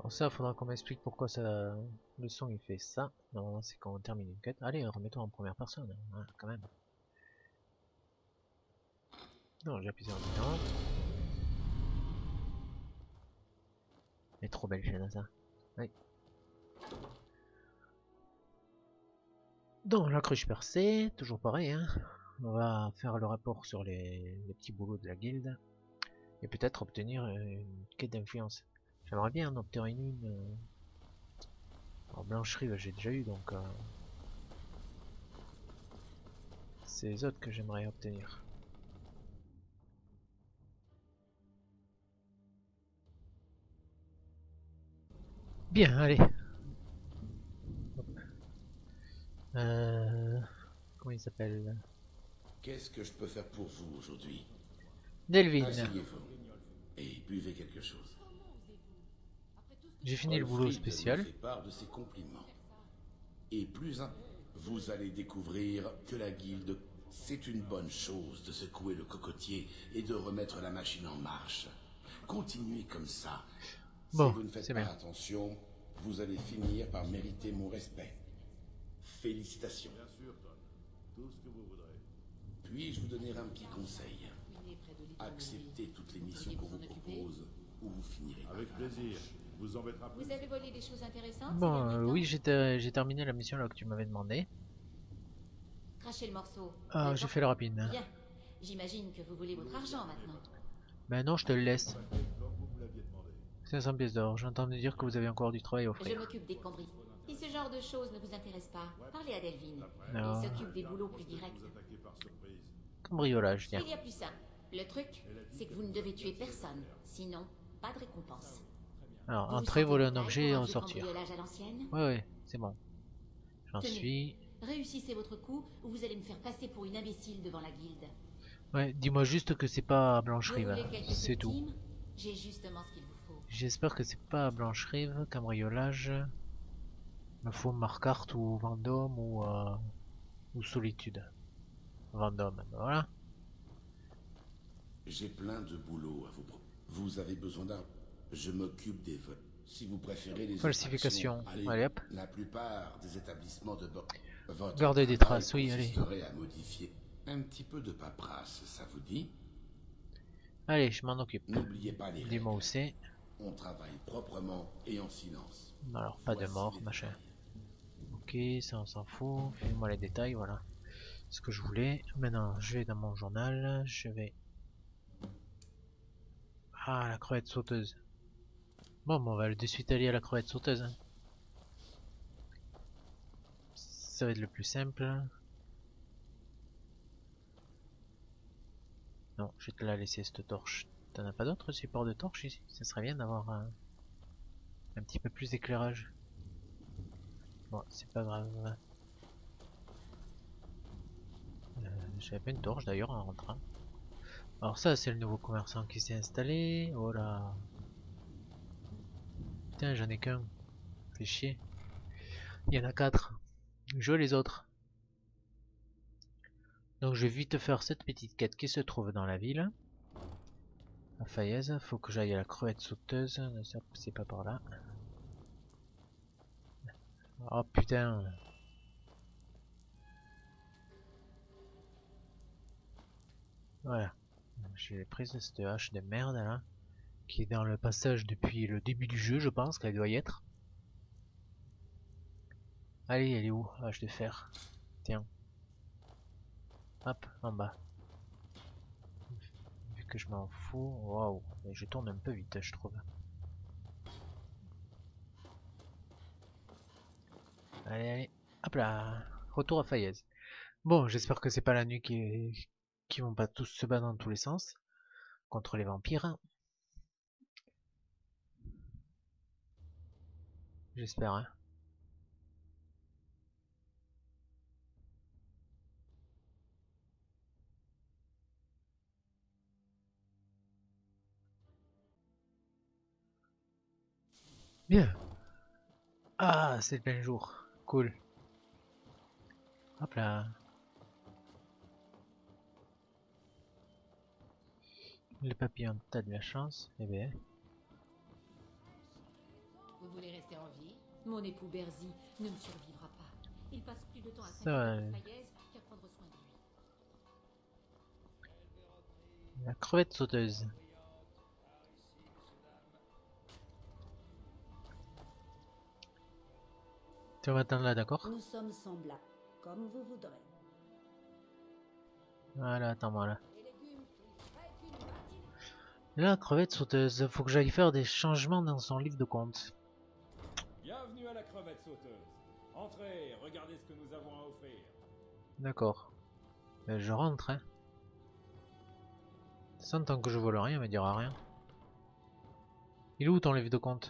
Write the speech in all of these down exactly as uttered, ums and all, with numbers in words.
Bon, ça, faudra qu'on m'explique pourquoi ça, le son il fait ça. Non, c'est quand on termine une quête. Allez, remets-toi en première personne, hein, quand même. Non, j'ai appuyé sur un. Elle est trop belle, chaîne, ça. Oui. Donc, la cruche percée, toujours pareil, hein. On va faire le rapport sur les, les petits boulots de la guilde. Et peut-être obtenir une quête d'influence. J'aimerais bien en obtenir une. Euh... En blancherie, j'ai déjà eu, donc... Euh... c'est les autres que j'aimerais obtenir. Bien, allez. Euh... Comment il s'appelle? Qu'est-ce que je peux faire pour vous aujourd'hui? Delvin. Asseyez-vous et buvez quelque chose. J'ai fini le boulot Wolfried spécial. me fait part de ses compliments. Et plus un, vous allez découvrir que la guilde, c'est une bonne chose de secouer le cocotier et de remettre la machine en marche. Continuez comme ça. Bon, si vous ne faites pas bien. attention, vous allez finir par mériter mon respect. Félicitations. Bien sûr, Tom. Tout ce que vous voudrez. Puis-je vous donner un petit conseil? Acceptez toutes les missions qu'on vous propose, ou vous finirez par... Avec plaisir. Vous embêtera plus. Vous avez volé des choses intéressantes? Bon, euh, oui, j'ai terminé la mission là que tu m'avais demandé. Crachez le morceau. Ah, j'ai fait le rapide. Bien. J'imagine que vous voulez votre argent maintenant. Ben non, je te le laisse. Comme vous me l'aviez demandé. cinq cents pièces d'or. J'entends dire que vous avez encore du travail à Je offrir. m'occupe des combris. Si ce genre de choses ne vous intéresse pas, parlez à Delvin. Non. Il s'occupe des boulots plus directs. Vous attaquez par surprise. Cambriolage, tiens. Il y a plus simple. Le truc, c'est que vous ne devez tuer personne. Sinon, pas de récompense. Alors, Vous vous entrer, sentez voler un prêt objet pour et un en jeu sortir. cambriolage à l'ancienne? Ouais, ouais, c'est bon. J'en Tenez. suis. Réussissez votre coup ou vous allez me faire passer pour une imbécile devant la guilde. Ouais, dis-moi juste que c'est pas à Vous Blanche-Rive. voulez quelques C'est tout. victimes? J'ai justement ce qu'il vous faut. J'espère que c'est pas à Blanche-Rive, cambriolage. Il me faut Marquardt ou Vendôme ou, euh, ou Solitude. Vendôme, voilà. J'ai plein de boulot à vous proposer. Vous avez besoin d'un... Je m'occupe des vols. Si vous préférez les Falsification. Allez, Allez hop. la plupart des établissements de bord... Votre Garder des travail traces, oui, allez. consisterait à modifier un petit peu de paperasse, ça vous dit? Allez, je m'en occupe. N'oubliez pas les Dis-moi où règles. c'est. On travaille proprement et en silence. Alors, pas de Voici mort, les machin. détails. Ok, ça on s'en fout. Fais-moi les détails, voilà. Ce que je voulais. Maintenant, je vais dans mon journal. Je vais... Ah, la crevette sauteuse. Bon, bon on va de suite aller à la crevette sauteuse. Hein. Ça va être le plus simple. Non, je vais te la laisser cette torche. T'en as pas d'autres supports de torche ici? Ça serait bien d'avoir un... un petit peu plus d'éclairage. Bon, c'est pas grave. Euh, J'avais pas une torche d'ailleurs en rentrant. Alors ça, c'est le nouveau commerçant qui s'est installé. Oh là. Putain, j'en ai qu'un. Fait chier. Il y en a quatre. Je veux les autres. Donc je vais vite faire cette petite quête qui se trouve dans la ville. À Faillaise, faut que j'aille à la crevette sauteuse. C'est pas par là. Oh putain. Voilà. J'ai pris cette hache de merde là. Qui est dans le passage depuis le début du jeu, je pense qu'elle doit y être. Allez, elle est où? Hache de fer. Tiens. Hop, en bas. Vu que je m'en fous. Waouh, je tourne un peu vite, je trouve. Allez, allez. Hop là. Retour à Faillaise. Bon, j'espère que c'est pas la nuit qui, qui vont pas tous se battre dans tous les sens. Contre les vampires. J'espère, hein. Bien. Ah, c'est le plein jour. Cool. Hop là. Le papillon, t'as de la chance. Eh bien. Vous voulez rester en vie? Mon époux Berzi ne me survivra pas. Il passe plus de temps à Ça, s'inquiéter euh, de Fayez qu'à prendre soin de lui. La crevette sauteuse. Tu vas m'attendre là, d'accord? Nous sommes semblables, comme vous voudrez. Voilà, attends-moi là. Les légumes plus frais qu'une matinée. La crevette sauteuse, faut que j'aille faire des changements dans son livre de compte. Bienvenue à la crevette sauteuse. Entrez, regardez ce que nous avons à offrir. D'accord. Ben, je rentre, hein. Sans tant que je vole rien, il me dira rien. Il est où ton livre de compte?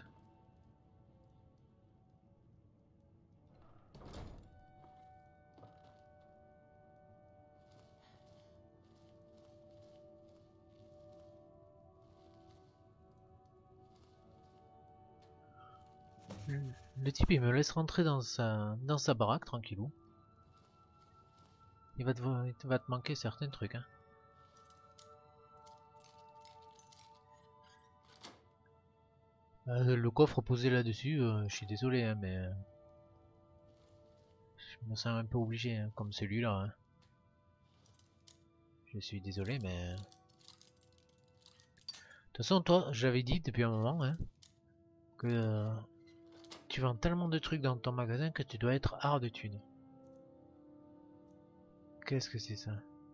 Le type il me laisse rentrer dans sa dans sa baraque tranquillou. Il va te, il va te manquer certains trucs, hein. Euh, le coffre posé là-dessus, euh, je suis désolé, hein, mais euh, je me sens un peu obligé, hein, comme celui-là. Hein. Je suis désolé, mais de toute façon, toi, j'avais dit depuis un moment, hein, que euh, tu vends tellement de trucs dans ton magasin que tu dois être hors de thunes. Qu'est-ce que c'est ça?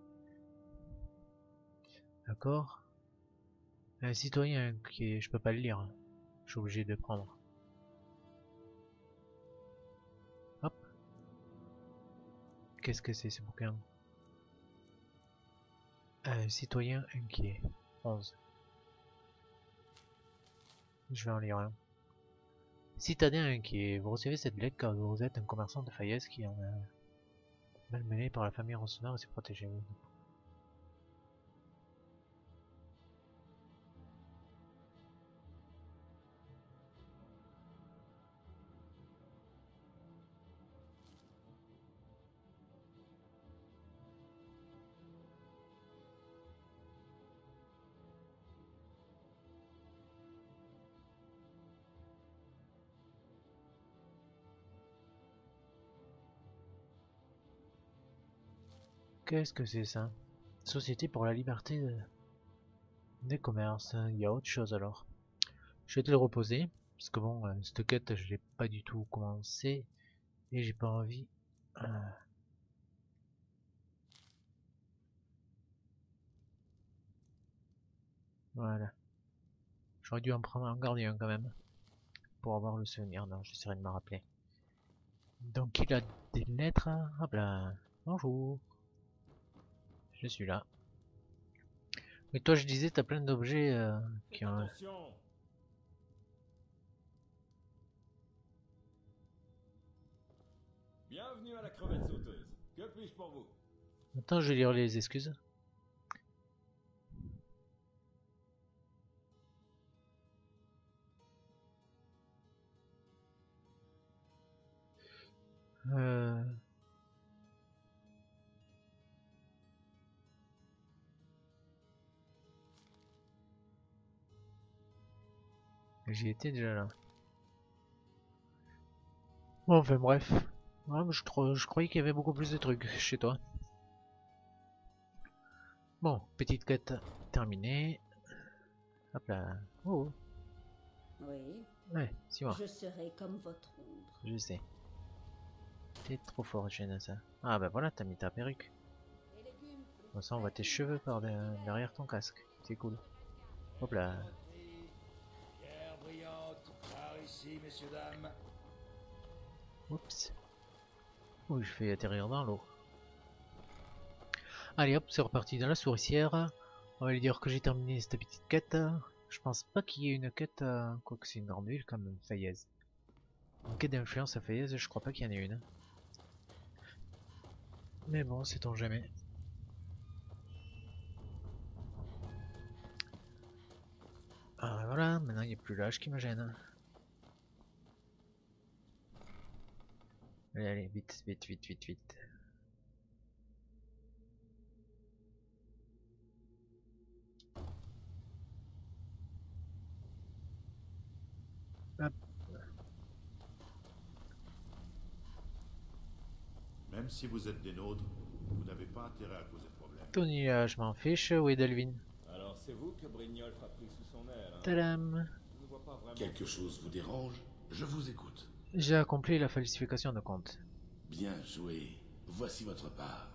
D'accord. Un citoyen qui est... Je peux pas le lire. Je suis obligé de le prendre. Hop. Qu'est-ce que c'est ce bouquin? Un citoyen inquiet. onze. Je vais en lire un. Citadin inquiet. Vous recevez cette lettre car vous êtes un commerçant de Fayez qui en a malmené par la famille Ronsonneur et ses protégés. Qu'est-ce que c'est ça? Société pour la liberté de... des commerces. Il y a autre chose alors. Je vais te le reposer. Parce que bon, euh, cette quête, je l'ai pas du tout commencé. Et j'ai pas envie. Euh... Voilà. J'aurais dû en prendre en garder un quand même. Pour avoir le souvenir. Non, j'essaierai de me rappeler. Donc il a des lettres. Hop là. Bonjour. Je suis là. Mais toi, je disais, t'as plein d'objets euh, qui ont... Attention. Bienvenue à la crevette sauteuse. Que puis-je pour vous? Attends, je vais lire les excuses. Euh... J'y étais déjà là. Bon, enfin bref. Ouais, je, cro je croyais qu'il y avait beaucoup plus de trucs chez toi. Bon, petite quête terminée. Hop là. Oh. Oui, Ouais, c'est moi. je serai comme votre ombre. Je sais. T'es trop fort, Jenna, ça. Ah bah voilà, t'as mis ta perruque. Les légumes plus Bon, ça, on voit tes cheveux par de derrière ton casque. C'est cool. Hop là. Pierre brillante, par ici, messieurs, dames. Oups. Ouh, je fais atterrir dans l'eau. Allez hop, c'est reparti dans la souricière. On va lui dire que j'ai terminé cette petite quête. Je pense pas qu'il y ait une quête, euh, quoique c'est une grande ville comme Fayez. Une quête d'influence à Fayez, je crois pas qu'il y en ait une. Mais bon, sait-on jamais. Ah voilà, maintenant il n'y a plus l'âge qui me gêne. Allez, allez, vite, vite, vite, vite, vite. Hop. Même si vous êtes des nôtres, vous n'avez pas intérêt à causer de problème. Tony, euh, je m'en fiche. Où est Delvin? Alors c'est vous que Brignoles a pris sous son aile, hein? Tadam! Je ne vois pas vraiment... Quelque chose vous dérange? Je vous écoute. J'ai accompli la falsification de compte. Bien joué. Voici votre part.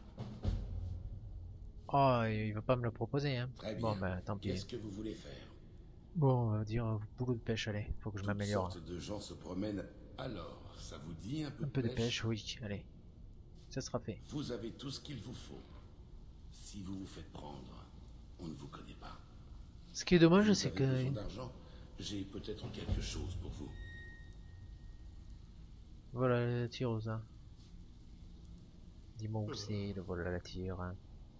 Oh, il veut pas me le proposer, hein. Très bien. Bon, bah tant pis. Qu'est-ce que vous voulez faire? Bon, on va dire euh, boulot de pêche, allez. Faut que je Toutes m'améliore. sortes de gens se promènent. Alors, ça vous dit un peu, Un peu de pêche? pêche, oui, allez. Ça sera fait. Vous avez tout ce qu'il vous faut. Si vous vous faites prendre, on ne vous connaît pas. Ce qui est dommage, Vous c'est avez que... besoin d'argent? J'ai peut-être quelque chose pour vous. Voilà la tireuse. Hein. Dis-moi où c'est, le vol à la tire. Hein.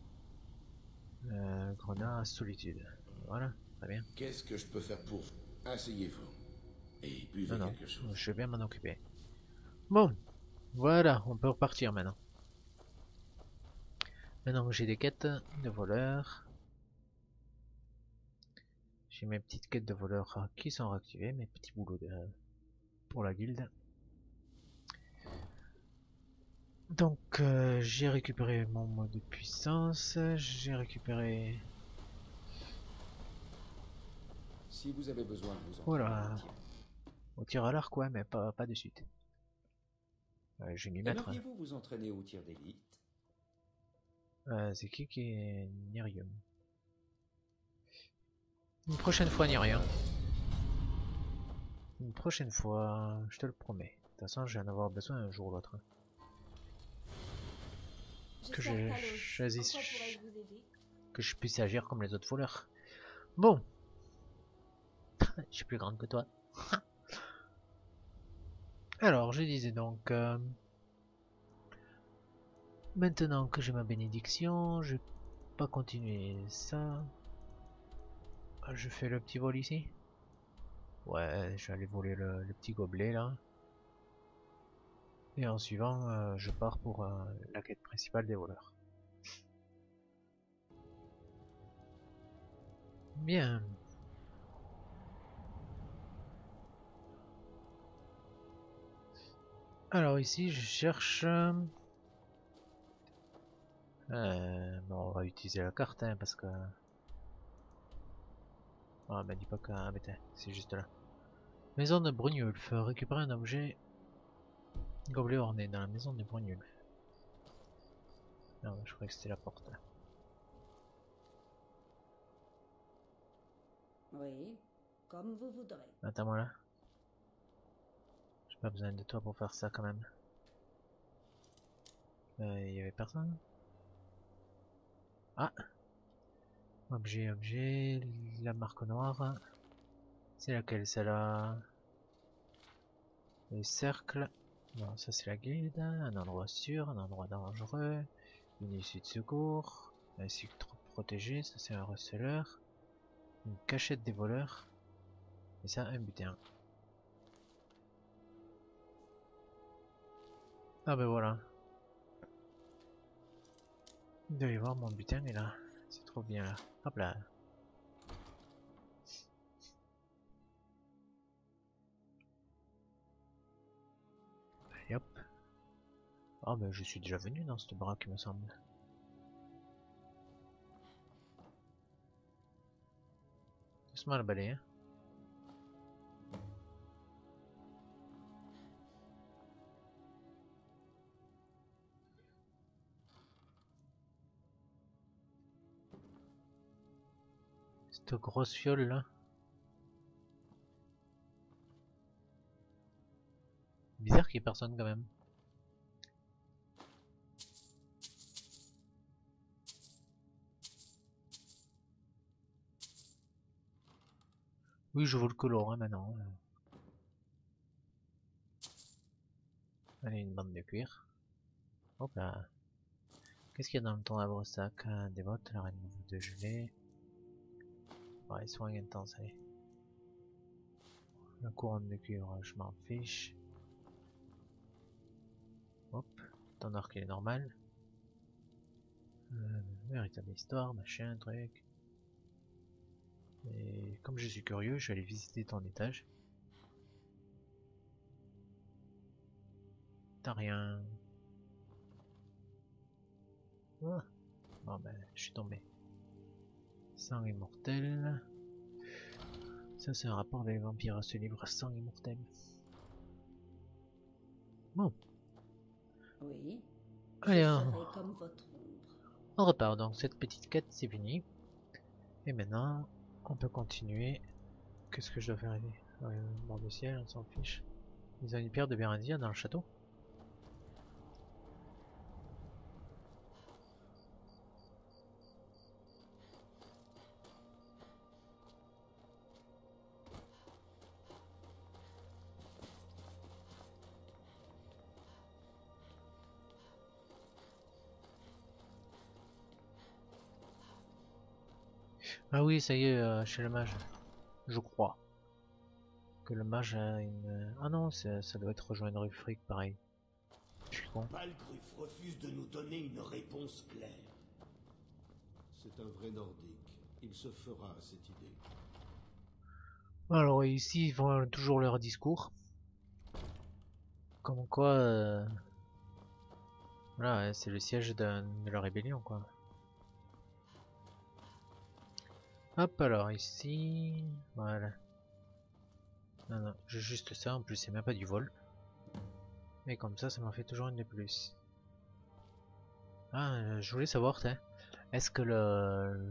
Euh, grenat à solitude. Voilà, très bien. Qu'est-ce que je peux faire pour vous? Asseyez-vous. Et buvez Non, non, quelque chose. je vais bien m'en occuper. Bon, voilà, on peut repartir maintenant. Maintenant que j'ai des quêtes de voleurs. J'ai mes petites quêtes de voleurs qui sont réactivées, mes petits boulots de... pour la guilde. Donc euh, j'ai récupéré mon mot de puissance, j'ai récupéré... Si vous avez besoin de vous Voilà. entraîner au tir. Au tir à l'arc, ouais, mais pas, pas de suite. Euh, je vais m'y mettre. Aimeriez-vous vous entraîner au tir d'élite? Euh, c'est qui qui est Nerium? Une prochaine fois, Nerium. Une prochaine fois, je te le promets. De toute façon, je vais en avoir besoin un jour ou l'autre. Que je choisisse, que je puisse agir comme les autres voleurs. Bon. Je suis plus grande que toi. Alors, je disais donc... Euh, maintenant que j'ai ma bénédiction, je vais pas continuer ça. Je fais le petit vol ici. Ouais, je vais aller voler le, le petit gobelet là. Et en suivant, euh, je pars pour euh, la quête principale des voleurs. Bien. Alors ici, je cherche... Euh, bon, on va utiliser la carte, hein, parce que... Ah, bah dis pas que... Ah, c'est juste là. Maison de Brugnulf. Récupérer un objet... Gobelet orné dans la maison de Brugnulf. Non, je croyais que c'était la porte. Là. Oui, comme vous voudrez. Attends-moi là. J'ai pas besoin de toi pour faire ça quand même. Il euh, y avait personne. Ah! Objet, objet, la marque noire. C'est laquelle, celle-là? Les cercles. Non, ça c'est la guilde. Un endroit sûr, un endroit dangereux. Une issue de secours. Un site protégé, ça c'est un receleur. Une cachette des voleurs. Et ça, un butin. Ah ben voilà. Il doit y avoir mon butin, mais là, c'est trop bien là. Hop là. Allez hop. Ah ben je suis déjà venu dans cette baraque, il me semble. Doucement le balai, hein. Cette grosse fiole là. Bizarre qu'il y ait personne quand même. Oui, je veux le color hein, maintenant. Allez, une bande de cuir. Hop là. Qu'est-ce qu'il y a dans le ton à broussac? Des bottes, la reine de gelée. Ouais, soin intense, allez. La couronne de cuivre, je m'en fiche. Hop, ton arc il est normal. Euh, véritable histoire, machin, truc. Et comme je suis curieux, je vais aller visiter ton étage. T'as rien. Ah. Bon ben, je suis tombé. Sang immortel. Ça c'est un rapport avec les vampires, ce livre sang immortel. Bon. Oui. Allez, Je on, serai comme votre ombre. on repart. Donc cette petite quête c'est fini. Et maintenant, on peut continuer. Qu'est-ce que je dois faire ici? euh, Bord de ciel, on s'en fiche. Ils ont une pierre de Bérendir dans le château. Ah oui, ça y est, euh, chez le mage. Je crois que le mage a une... Ah non, ça doit être rejoindre le fric, pareil. Je suis con. Balgruf refuse de nous donner une réponse claire. C'est un vrai nordique. Il se fera à cette idée. Alors ici, ils font toujours leur discours. Comme quoi... Euh... Voilà, c'est le siège de, de la rébellion, quoi. Hop, alors ici... Voilà. Non, non, j'ai juste ça, en plus c'est même pas du vol. Mais comme ça, ça m'en fait toujours une de plus. Ah, euh, je voulais savoir, est-ce que le...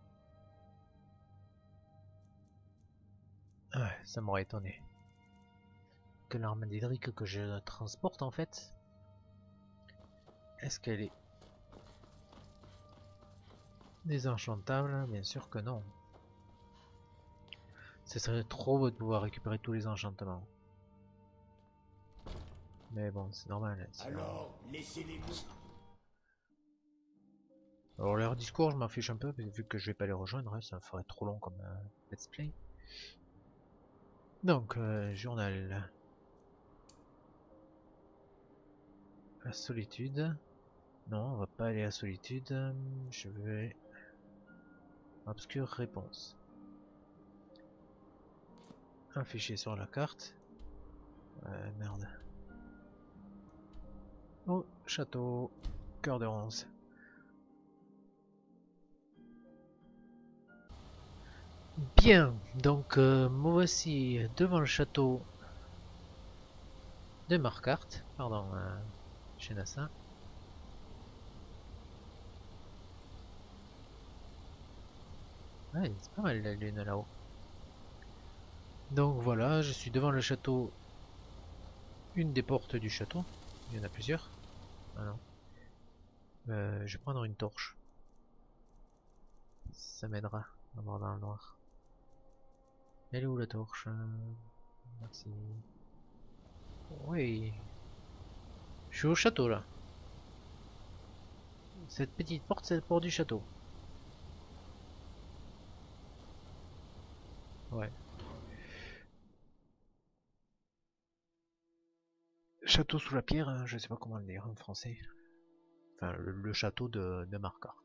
Ah, ça m'aurait étonné. Que l'arme d'Edric que je transporte en fait, est-ce qu'elle est désenchantable? Bien sûr que non. Ce serait trop beau de pouvoir récupérer tous les enchantements. Mais bon, c'est normal. Alors, laissez-les nous. Alors leur discours, je m'en fiche un peu, vu que je vais pas les rejoindre, hein, ça ferait trop long comme euh, let's play. Donc, euh, journal. La solitude. Non, on va pas aller à solitude. Je vais... Obscure réponse. Un fichier sur la carte. Ouais, merde. Oh, château. Cœur de ronce. Bien, donc euh, moi voici devant le château de Marquardt, pardon, euh, chez Nassin. Ouais, c'est pas mal la lune là-haut. Donc voilà, je suis devant le château, une des portes du château, il y en a plusieurs. Ah non. Euh, je vais prendre une torche, ça m'aidera à voir dans le noir. Elle est où la torche? Merci. Oui. Je suis au château là. Cette petite porte, c'est la porte du château. Ouais. Château sous la pierre, hein, je sais pas comment le dire en français. Enfin, le, le château de, de Marquardt.